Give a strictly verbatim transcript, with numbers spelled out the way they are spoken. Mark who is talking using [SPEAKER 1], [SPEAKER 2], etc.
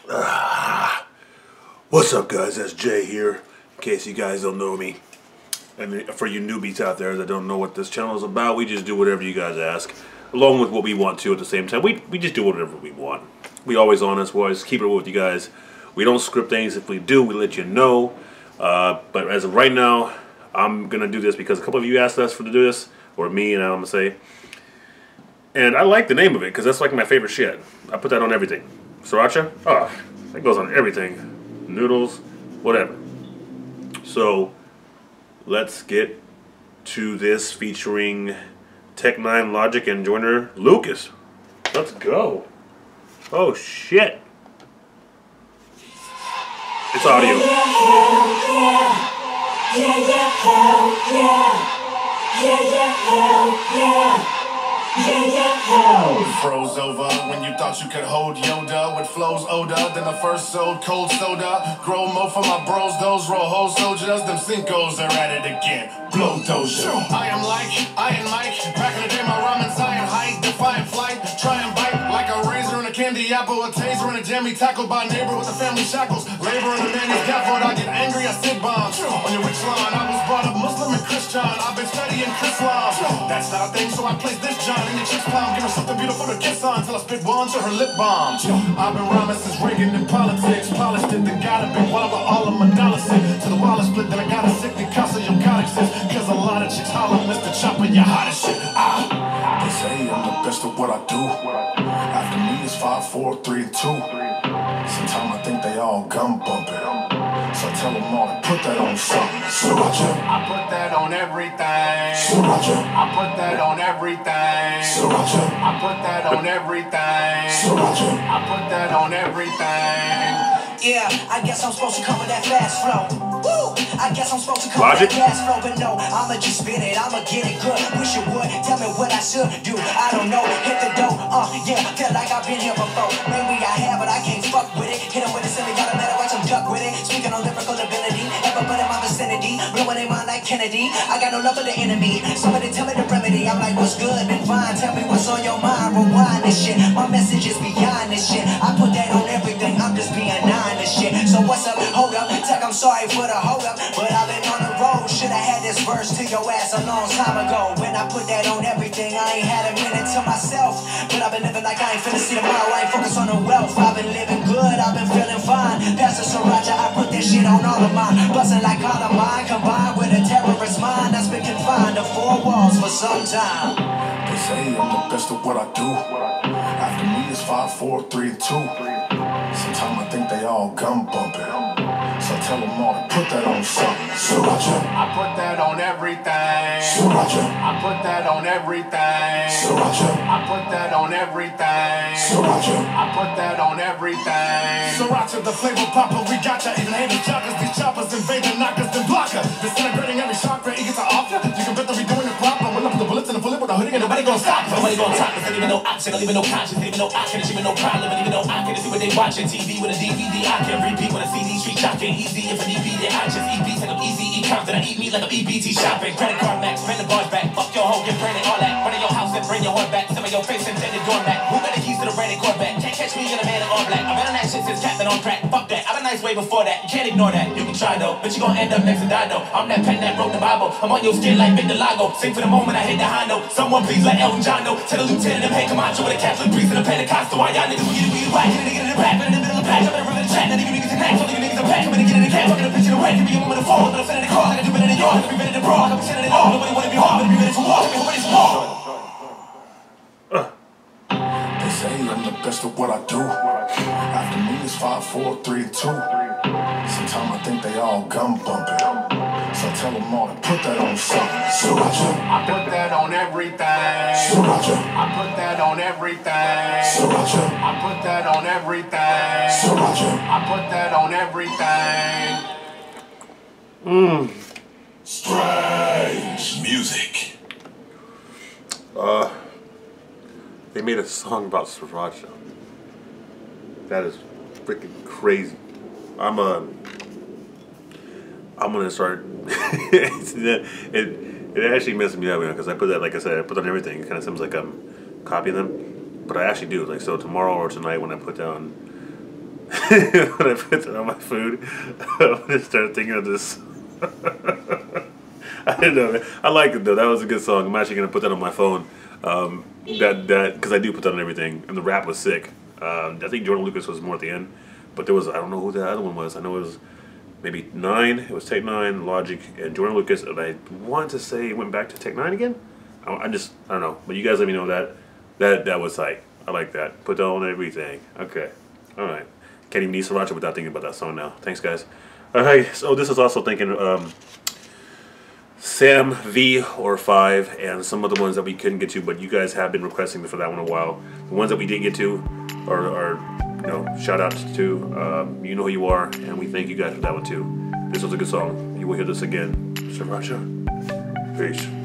[SPEAKER 1] Ah, what's up, guys? That's Jay here. In case you guys don't know me, and for you newbies out there that don't know what this channel is about, we just do whatever you guys ask, along with what we want to at the same time. We we just do whatever we want. We always honest. We always keep it with you guys. We don't script things. If we do, we let you know. Uh, but as of right now, I'm gonna do this because a couple of you asked us for to do this, or me, and I'm gonna say. And I like the name of it because that's like my favorite shit. I put that on everything. Sriracha? Oh, that goes on everything. Noodles, whatever. So, let's get to this featuring Tech N nine ne, Logic, and Joyner Lucas. Let's go. Oh, shit. It's audio.
[SPEAKER 2] Yeah, yeah, hell yeah. Yeah, yeah, hell yeah. Yeah, yeah, hell.
[SPEAKER 3] Froze over when you thought you could hold Yoda with flows older than the first sold cold soda. Grow more for my bros, those roll whole soldiers. Them Cincos are at it again. Blow doja. I am like Iron Mike. Back in the day, my ramen's iron height. Defiant flight. Try and bite like a razor and a candy apple. A taser and a jammy tackled by a neighbor with the family shackles. Labor and a man is gafford. I get angry, I sit bombs. On your witch line, I was brought up Muslim and Christian. I've been studying Islam. That's not a thing, so I place this John in your chick's palm. Give her something beautiful to kiss on till I spit one to her lip balm. I've been rhyming since Reagan in politics. Polished it, then got a big wall of all of my dollars in. To the wall is split, then I got a sick Casa your goddesses. Cause a lot of chicks holler, Mister Chopper, you're hot as shit. Ah. They say I'm the best at what I do. After me is five, four, three, and two. Sometimes I think they all gum bumping. So I tell them all to put that on something. Sriracha. I put that on everything. Sriracha. I put that on everything. Sriracha. I put that on everything. Sriracha. I put that on everything.
[SPEAKER 2] Yeah, I guess I'm supposed to come with that fast flow. Woo! I guess I'm supposed to come
[SPEAKER 1] Logic.
[SPEAKER 2] with that gas flow, but no, I'ma just spin it, I'ma get it good. Wish you would, tell me what I should do. I don't know, hit the dough, uh, yeah, feel like I've been here before. Maybe I have, but I can't fuck with it. Hit him with a silly, got a matter, watch him duck with it. Speaking on lyrical ability, everybody in my vicinity, blowing their mind like Kennedy. I got no love for the enemy, somebody tell me the remedy. I'm like, what's good, been fine, tell me what's on your mind. Rewind this shit, my message is beyond this shit. I put that on everything, I'm just being nine this shit. So what's up, hold up, Tech, I'm sorry for the hold up, but I've been on the road. Should've had this verse to your ass a long time ago. When I put that on everything, I ain't had a minute to myself. But I've been living like I ain't finna see tomorrow. I ain't focused on the wealth. I've been living good, I've been feeling fine. Pass the Sriracha, I put this shit on all of mine. Bustin' like Columbine, combined with a terrorist mind that's been confined to four walls for some time.
[SPEAKER 3] They say I'm the best at what I do. After me is five, four, three, and two. Sometimes I think they all gum bumping. So I tell them all to put that on something. Sriracha. I put that on everything. Sriracha. I put that on everything. Sriracha. I put that on everything. Sriracha. I put that on everything. Sriracha, the flavor popper, we got ya. Even haters, jockers, these choppers, invading knockers, then blocker. Disintegrating every chakra, it gets an offer. You can bet that we doing it proper. We'll up the bullets and the bullet with the hoodie, and nobody gonna stop us. Nobody gonna stop us. Ain't even no option, don't even no conscience, ain't even no option, ain't even no problem, ain't even no I can see what they watching. T V with a D V D, I can repeat with a C D, street shocking. Easy if an E P, then I just eat beats like I'm easy, eat Compton. I eat meat like I'm E B T shopping. Credit card max, spend the bars back. Fuck your hoe, get branded, all that. Run in your house and bring your horn back. Some of your face and send it going back. Who got the keys to the branded Corvette? Can't catch me in a man in all black. I've been on that shit since Captain on crack. Fuck that, I've been nice way before that. You can't ignore that, you can try though, but you gon' end up next to die though. I'm that pen that wrote the Bible. I'm on your skin like Victor Lago. Sing for the moment I hit the high note. Someone please let Elton John know. Tell the lieutenant and pay Camacho with a Catholic priest and a Pentecostal. Why y'all niggas we get it, we get it right. Get it, get it, rap, in the middle of the patch. I'm in the river of the track. Not even niggas in that. Only niggas in the pack. I'm gonna get in the cab. I'm gonna pitch in the rack. Give me a moment to fall. I'm sending the car. I can do better than yours. I can be better than broad. I can be sending it all. Nobody wanna be hard. But be ready for war. Tell me who ready for war. They say I'm the best at what I do. After me is five, four, three, and two. Sometimes I think they all gum bumping. So I tell them all to put that on something. Sriracha. I put that on everything. Sriracha. I put that on everything. Sriracha. I put that on everything. Sriracha. I put that on everything.
[SPEAKER 1] Mmm.
[SPEAKER 3] Strange music.
[SPEAKER 1] Uh, they made a song about Sriracha. That is freaking crazy. I'm a. I'm gonna start. it, it it actually messes me up because I put that, like I said, I put on everything. It kind of seems like I'm copying them, but I actually do. Like so, tomorrow or tonight when I put down when I put that on my food, I just started thinking of this. I didn't know, man. I like it though. That was a good song. I'm actually gonna put that on my phone. Um, that that because I do put that on everything, and the rap was sick. Um, I think Joyner Lucas was more at the end, but there was I don't know who the other one was. I know it was maybe Nine. It was Tech N nine ne, Logic, and Joyner Lucas. And I want to say it went back to Tech N nine ne again. I, I just I don't know. But you guys let me know that that that was like I like that. Put that on everything. Okay. All right. Can't even eat Sriracha without thinking about that song now. Thanks, guys. All right. So this is also thinking. Um, Sam V or five and some of the ones that we couldn't get to, but you guys have been requesting for that one a while. The ones that we didn't get to are, are you know, shout outs to. Um, you know who you are, and we thank you guys for that one too. This was a good song. You will hear this again. Sriracha. Peace.